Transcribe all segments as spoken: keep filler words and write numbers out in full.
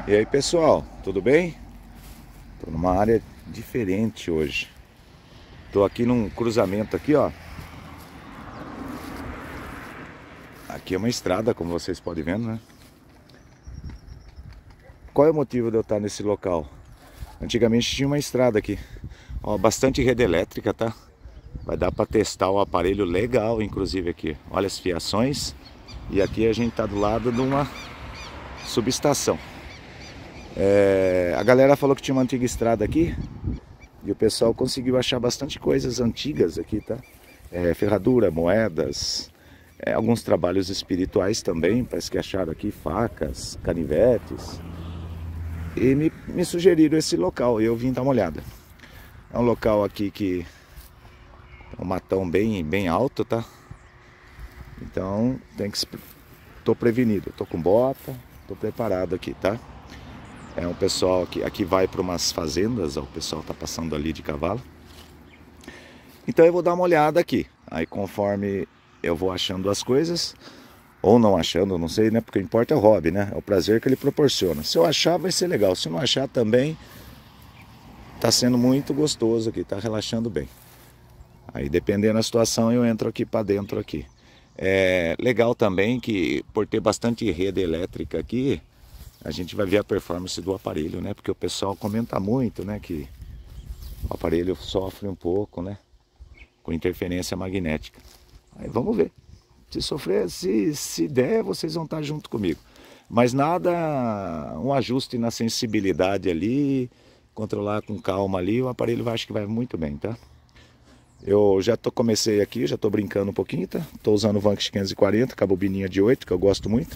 E aí pessoal, tudo bem? Tô numa área diferente hoje. Tô aqui num cruzamento aqui, ó. Aqui é uma estrada, como vocês podem ver, né? Qual é o motivo de eu estar nesse local? Antigamente tinha uma estrada aqui, ó, bastante rede elétrica, tá? Vai dar para testar o aparelho legal, inclusive aqui. Olha as fiações. E aqui a gente tá do lado de uma subestação. É, a galera falou que tinha uma antiga estrada aqui e o pessoal conseguiu achar bastante coisas antigas aqui, tá? É, ferradura, moedas, é, alguns trabalhos espirituais também, parece que acharam aqui facas, canivetes. E me, me sugeriram esse local e eu vim dar uma olhada. É um local aqui que é um matão bem, bem alto, tá? Então tem que tô prevenido, tô com bota, tô preparado aqui, tá? É um pessoal que aqui vai para umas fazendas, ó, o pessoal tá passando ali de cavalo. Então eu vou dar uma olhada aqui. Aí conforme eu vou achando as coisas, ou não achando, não sei, né? Porque o que importa é o hobby, né? É o prazer que ele proporciona. Se eu achar, vai ser legal. Se não achar também, tá sendo muito gostoso aqui, tá relaxando bem. Aí dependendo da situação, eu entro aqui para dentro aqui. É legal também que por ter bastante rede elétrica aqui, a gente vai ver a performance do aparelho, né? Porque o pessoal comenta muito, né? Que o aparelho sofre um pouco, né? Com interferência magnética. Aí vamos ver. Se sofrer, se, se der, vocês vão estar junto comigo. Mas nada, um ajuste na sensibilidade ali, controlar com calma ali, o aparelho vai, acho que vai muito bem, tá? Eu já tô, comecei aqui, já tô brincando um pouquinho, tá? Tô usando o Vanquish quinhentos e quarenta com a bobininha de oito, que eu gosto muito.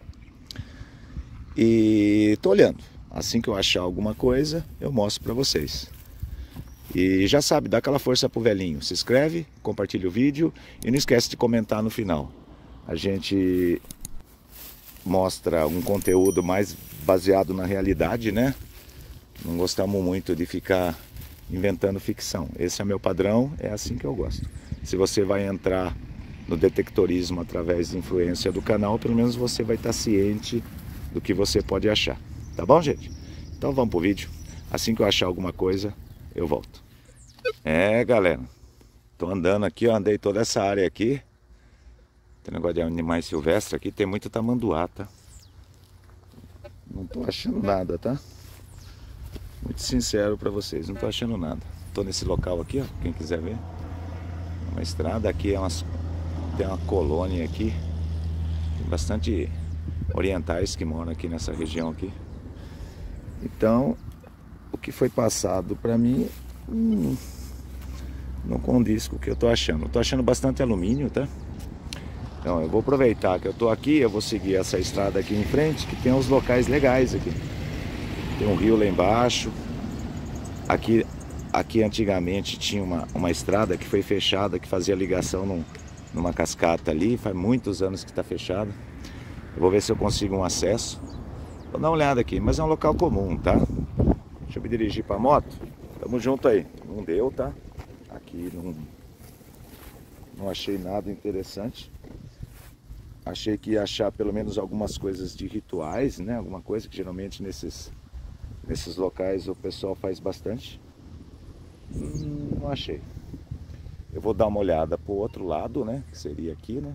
E tô olhando. Assim que eu achar alguma coisa, eu mostro pra vocês. E já sabe, dá aquela força pro velhinho. Se inscreve, compartilha o vídeo e não esquece de comentar no final. A gente mostra um conteúdo mais baseado na realidade, né? Não gostamos muito de ficar inventando ficção. Esse é meu padrão, é assim que eu gosto. Se você vai entrar no detectorismo através de influência do canal, pelo menos você vai estar ciente do que você pode achar. Tá bom, gente? Então vamos pro vídeo. Assim que eu achar alguma coisa, eu volto. É, galera. Tô andando aqui, ó, andei toda essa área aqui. Tem negócio de animais silvestres aqui, tem muito tamanduá, tá? Não tô achando nada, tá? Muito sincero pra vocês, não tô achando nada. Tô nesse local aqui, ó, quem quiser ver. Uma estrada aqui, é umas, tem uma colônia aqui. Tem bastante orientais que moram aqui nessa região aqui. Então, o que foi passado pra mim hum, não condiz com o que eu tô achando. Eu tô achando bastante alumínio, tá? Então eu vou aproveitar que eu tô aqui, eu vou seguir essa estrada aqui em frente, que tem uns locais legais aqui. Tem um rio lá embaixo. Aqui, aqui antigamente tinha uma, uma estrada que foi fechada, que fazia ligação num, numa cascata ali. Faz muitos anos que está fechada. Eu vou ver se eu consigo um acesso. Vou dar uma olhada aqui, mas é um local comum, tá? Deixa eu me dirigir para a moto. Tamo junto aí. Não deu, tá? Aqui não, não achei nada interessante. Achei que ia achar pelo menos algumas coisas de rituais, né? Alguma coisa que geralmente nesses... Nesses locais o pessoal faz bastante. Hum, não achei. Eu vou dar uma olhada pro outro lado, né? Que seria aqui, né?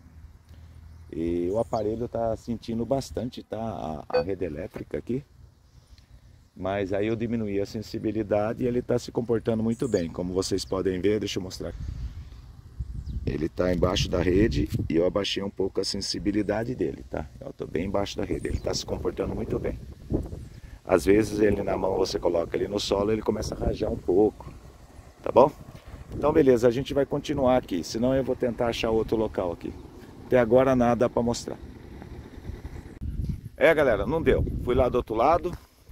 E o aparelho tá sentindo bastante, tá? A, a rede elétrica aqui. Mas aí eu diminuí a sensibilidade e ele tá se comportando muito bem. Como vocês podem ver, deixa eu mostrar. Ele tá embaixo da rede e eu abaixei um pouco a sensibilidade dele, tá? Eu tô bem embaixo da rede. Ele tá se comportando muito bem. Às vezes ele na mão, você coloca ele no solo, ele começa a rajar um pouco, tá bom? Então beleza, a gente vai continuar aqui, senão eu vou tentar achar outro local aqui. Até agora nada para mostrar. É, galera, não deu. Fui lá do outro lado,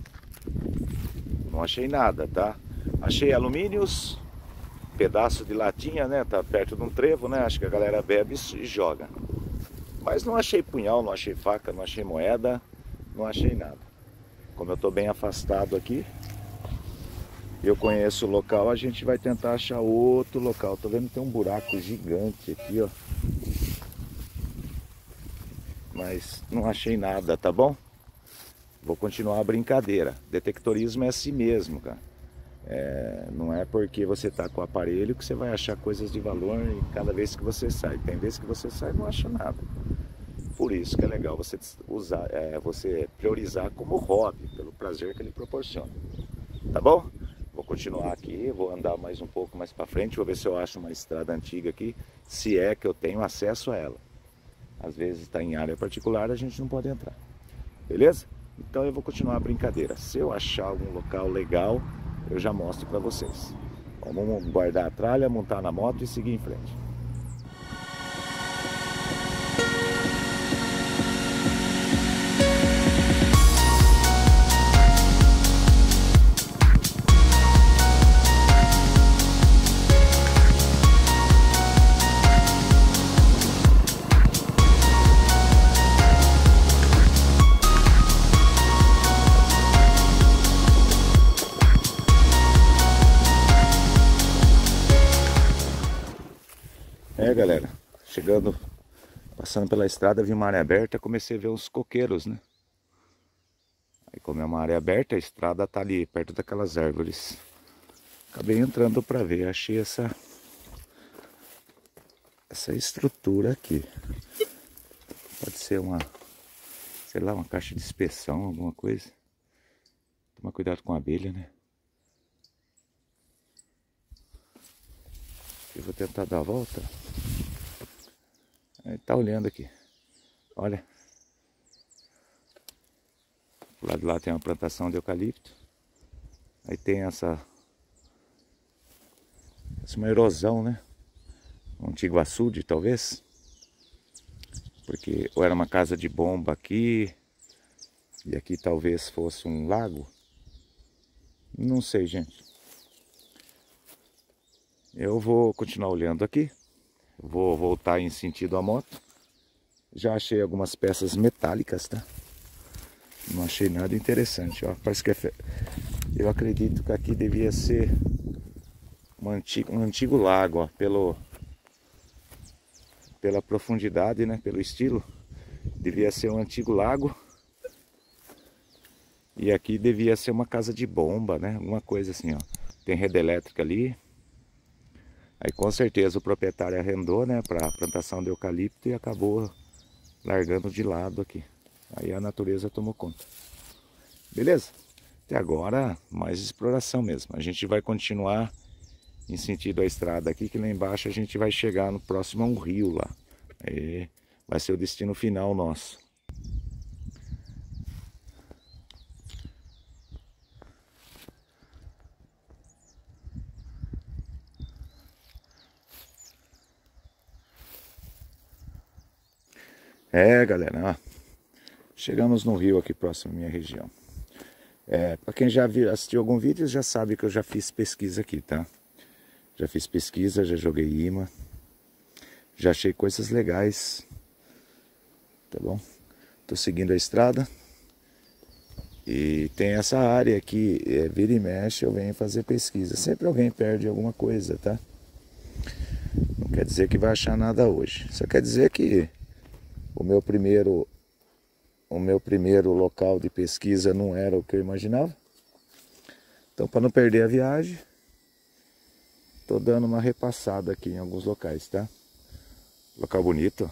não achei nada, tá? Achei alumínios, pedaço de latinha, né? Tá perto de um trevo, né? Acho que a galera bebe e joga. Mas não achei punhal, não achei faca, não achei moeda, não achei nada. Como eu estou bem afastado aqui, eu conheço o local, a gente vai tentar achar outro local. Tô vendo que tem um buraco gigante aqui, ó. Mas não achei nada, tá bom? vou continuar a brincadeira. Detectorismo é assim mesmo, cara. É, não é porque você está com o aparelho que você vai achar coisas de valor em cada vez que você sai. Tem vezes que você sai e não acha nada. Por isso que é legal você usar, é, você priorizar como hobby, pelo prazer que ele proporciona. Tá bom? Vou continuar aqui, vou andar mais um pouco mais para frente, vou ver se eu acho uma estrada antiga aqui, se é que eu tenho acesso a ela. Às vezes está em área particular, a gente não pode entrar. Beleza? Então eu vou continuar a brincadeira. Se eu achar algum local legal, eu já mostro para vocês. Vamos guardar a tralha, montar na moto e seguir em frente. É, galera, chegando, passando pela estrada, vi uma área aberta, comecei a ver uns coqueiros, né? Aí como é uma área aberta, a estrada tá ali, perto daquelas árvores. Acabei entrando para ver, achei essa, essa estrutura aqui. Pode ser uma, sei lá, uma caixa de inspeção, alguma coisa. Toma cuidado com a abelha, né? Eu vou tentar dar a volta. Ele tá olhando aqui. Olha. Do lado de lá tem uma plantação de eucalipto. Aí tem essa... Essa é uma erosão, né? Um antigo açude, talvez. Porque ou era uma casa de bomba aqui. E aqui talvez fosse um lago. Não sei, gente. Eu vou continuar olhando aqui. Vou voltar em sentido à moto. Já achei algumas peças metálicas, tá? Não achei nada interessante, ó. Parece que é... Fe... Eu acredito que aqui devia ser um antigo, um antigo lago, ó. Pelo... Pela profundidade, né? Pelo estilo. Devia ser um antigo lago. E aqui devia ser uma casa de bomba, né? Alguma coisa assim, ó. Tem rede elétrica ali. Aí com certeza o proprietário arrendou, né, para plantação de eucalipto e acabou largando de lado aqui. Aí a natureza tomou conta. Beleza? Até agora, mais exploração mesmo. A gente vai continuar em sentido à estrada aqui, que lá embaixo a gente vai chegar no próximo a um rio lá. Aí vai ser o destino final nosso. É, galera, ó, chegamos no rio aqui próximo à minha região. É, para quem já viu, assistiu algum vídeo, já sabe que eu já fiz pesquisa aqui, tá? Já fiz pesquisa, já joguei imã, já achei coisas legais, tá bom? Tô seguindo a estrada e tem essa área aqui, é, vira e mexe eu venho fazer pesquisa. Sempre alguém perde alguma coisa, tá? Não quer dizer que vai achar nada hoje, só quer dizer que o meu primeiro, o meu primeiro local de pesquisa não era o que eu imaginava. Então, para não perder a viagem, tô dando uma repassada aqui em alguns locais, tá? Local bonito.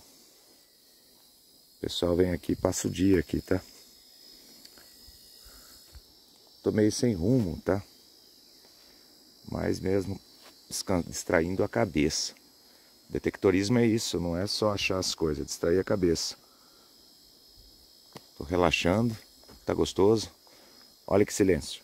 O pessoal vem aqui, passa o dia aqui, tá? Tô meio sem rumo, tá? Mas mesmo distraindo a cabeça. Detectorismo é isso, não é só achar as coisas, é distrair a cabeça. Tô relaxando, tá gostoso. Olha que silêncio.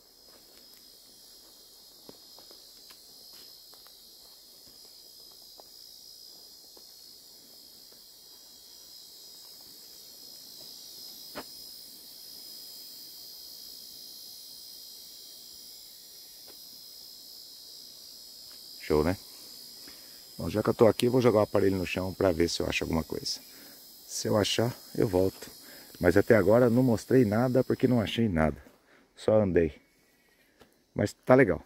Show, né? Bom, já que eu tô aqui, eu vou jogar o aparelho no chão para ver se eu acho alguma coisa. Se eu achar, eu volto. Mas até agora não mostrei nada porque não achei nada. Só andei. Mas tá legal.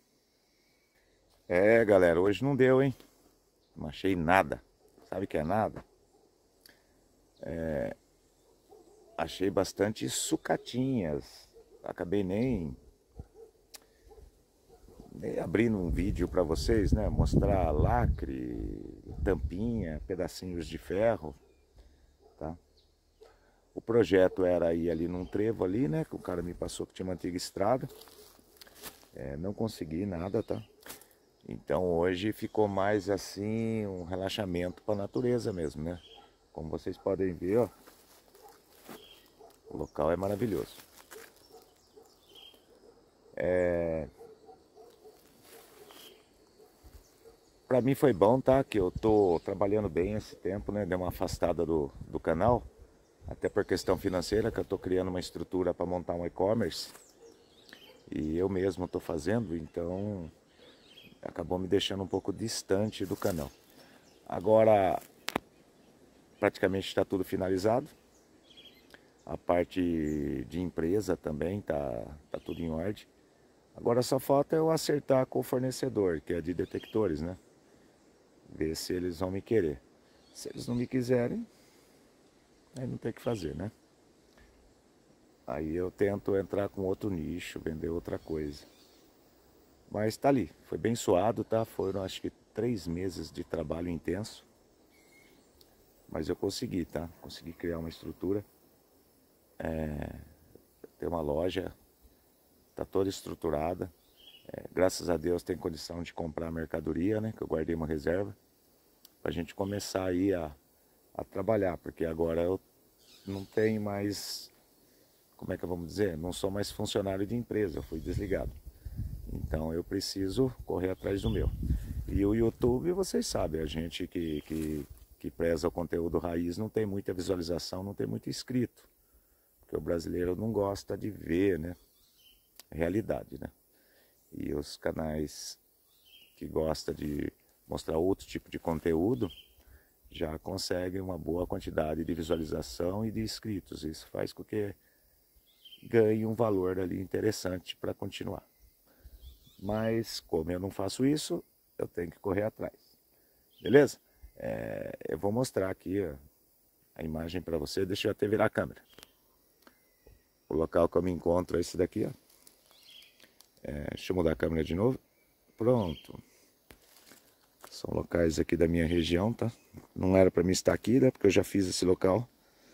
É, galera, hoje não deu, hein? Não achei nada. Sabe o que é nada? É... achei bastante sucatinhas. Acabei nem, nem abrindo um vídeo para vocês, né? Mostrar lacre, tampinha, pedacinhos de ferro, tá? O projeto era ir ali num trevo ali, né? Que o cara me passou que tinha uma antiga estrada. É, não consegui nada, tá? Então hoje ficou mais assim um relaxamento para a natureza mesmo, né? Como vocês podem ver, ó, o local é maravilhoso. É... Para mim foi bom, tá? Que eu tô trabalhando bem esse tempo, né? Dei uma afastada do, do canal, até por questão financeira, que eu tô criando uma estrutura para montar um e-commerce. E eu mesmo tô fazendo, então acabou me deixando um pouco distante do canal. Agora, praticamente está tudo finalizado. A parte de empresa também tá, tá tudo em ordem. Agora só falta eu acertar com o fornecedor, que é de detectores, né? Ver se eles vão me querer. Se eles não me quiserem, aí não tem o que fazer, né? Aí eu tento entrar com outro nicho, vender outra coisa. Mas tá ali, foi bem suado, tá? Foram acho que três meses de trabalho intenso. Mas eu consegui, tá? Consegui criar uma estrutura. É, ter uma loja, tá toda estruturada. É, graças a Deus tem condição de comprar mercadoria, né? Que eu guardei uma reserva. Pra gente começar aí a, a trabalhar. Porque agora eu não tenho mais, como é que vamos dizer? Não sou mais funcionário de empresa, eu fui desligado. Então eu preciso correr atrás do meu. E o YouTube, vocês sabem, a gente que, que, que preza o conteúdo raiz não tem muita visualização, não tem muito inscrito. Porque o brasileiro não gosta de ver, né? Realidade, né? E os canais que gostam de mostrar outro tipo de conteúdo já conseguem uma boa quantidade de visualização e de inscritos. Isso faz com que ganhe um valor ali interessante para continuar. Mas como eu não faço isso, eu tenho que correr atrás. Beleza? É, eu vou mostrar aqui ó, a imagem para você. Deixa eu até virar a câmera. O local que eu me encontro é esse daqui, ó. É, deixa eu mudar a câmera de novo. Pronto. São locais aqui da minha região, tá? Não era para mim estar aqui, né? Porque eu já fiz esse local.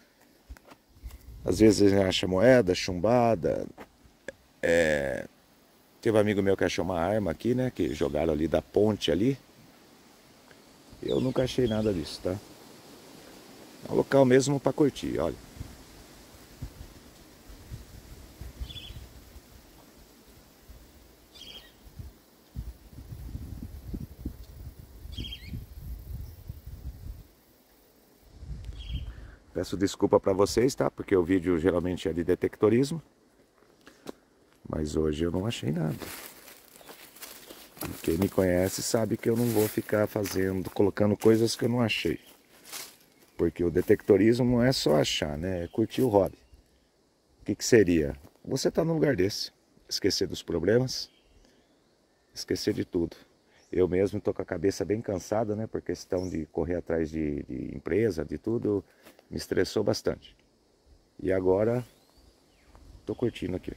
Às vezes a gente acha moeda, chumbada. É... Teve um amigo meu que achou uma arma aqui, né? Que jogaram ali da ponte ali. Eu nunca achei nada disso, tá? É um local mesmo para curtir, olha. Peço desculpa para vocês, tá? Porque o vídeo geralmente é de detectorismo. Mas hoje eu não achei nada. Quem me conhece sabe que eu não vou ficar fazendo, colocando coisas que eu não achei. Porque o detectorismo não é só achar, né? É curtir o hobby. O que que seria? Você tá num lugar desse, esquecer dos problemas, esquecer de tudo. Eu mesmo tô com a cabeça bem cansada, né? Por questão de correr atrás de, de empresa, de tudo, me estressou bastante. E agora, tô curtindo aqui.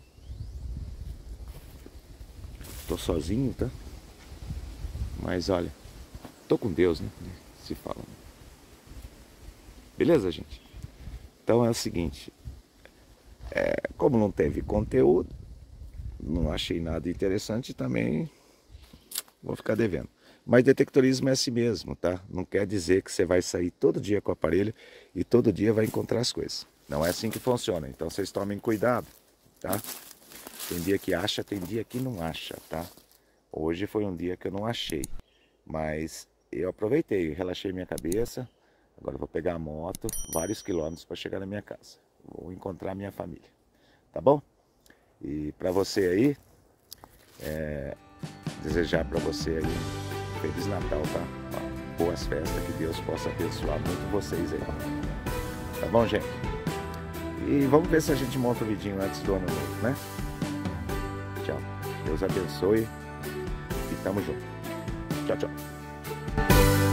Tô sozinho, tá? Mas olha, tô com Deus, né? Se fala. Beleza, gente? Então é o seguinte. É, como não teve conteúdo, não achei nada interessante, também vou ficar devendo. Mas detectorismo é assim mesmo, tá? Não quer dizer que você vai sair todo dia com o aparelho e todo dia vai encontrar as coisas. Não é assim que funciona. Então vocês tomem cuidado, tá? Tem dia que acha, tem dia que não acha, tá? Hoje foi um dia que eu não achei. Mas eu aproveitei, relaxei minha cabeça. Agora eu vou pegar a moto, vários quilômetros para chegar na minha casa. Vou encontrar minha família. Tá bom? E para você aí, é, desejar para você aí um Feliz Natal, tá? Boas festas, que Deus possa abençoar muito vocês aí. Tá bom, gente? E vamos ver se a gente monta o vidinho antes do ano novo, né? Tchau. Deus abençoe e tamo junto. Tchau, tchau.